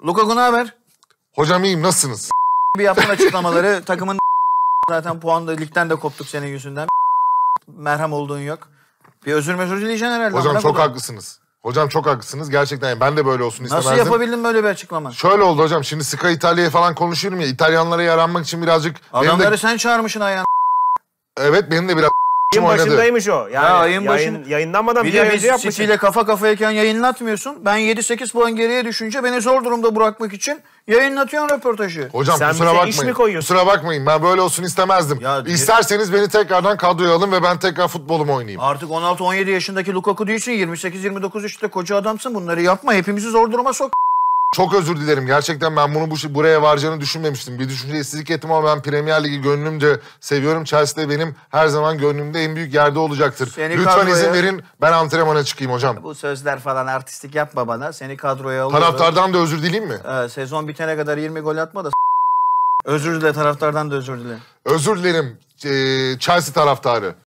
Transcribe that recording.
Lukaku ne haber? Hocam iyiyim, nasılsınız? Bir yaptığın açıklamaları takımın zaten puan da ligden de koptuk senin yüzünden. Merhem olduğun yok. Bir özür dileyeceksin herhalde. Hocam çok haklısınız. Hocam çok haklısınız. Gerçekten ben de böyle olsun istemezdim. Nasıl yapabildin böyle bir açıklama? Şöyle oldu hocam. Şimdi Sky İtalya'ya falan konuşuyorum ya. İtalyanlara yaranmak için birazcık... Adamları sen çağırmışsın ayağına. Evet, benim de biraz Ayın oynadı. başındaymış o. Yani ayın başın... Yayınlanmadan bir bir ay de önce biz yapmışsın. City ile kafa kafayken yayınlatmıyorsun. Ben 7-8 puan geriye düşünce beni zor durumda bırakmak için yayınlatıyorsun röportajı. Hocam Sen kusura bize iş mi bakmayın. koyuyorsun? Kusura bakmayın. Ben böyle olsun istemezdim. Ya, İsterseniz beni tekrardan kadroya alın ve ben tekrar futbolumu oynayayım. Artık 16-17 yaşındaki Lukaku değilsin. 28-29 yaşında koca adamsın. Bunları yapma. Hepimizi zor duruma sok. Çok özür dilerim. Gerçekten ben bunu buraya varacağını düşünmemiştim. Bir düşüncesizlik ettim ama ben Premier Ligi gönlümce seviyorum. Chelsea de benim her zaman gönlümde en büyük yerde olacaktır. Seni Lütfen kadroya... izin verin, ben antrenmana çıkayım hocam. Bu sözler falan artistik yapma bana. Seni kadroya alıyorum. Taraftardan da özür dileyim mi? Sezon bitene kadar 20 gol atma da özür dile, taraftardan da özür dile. Özür dilerim Chelsea taraftarı.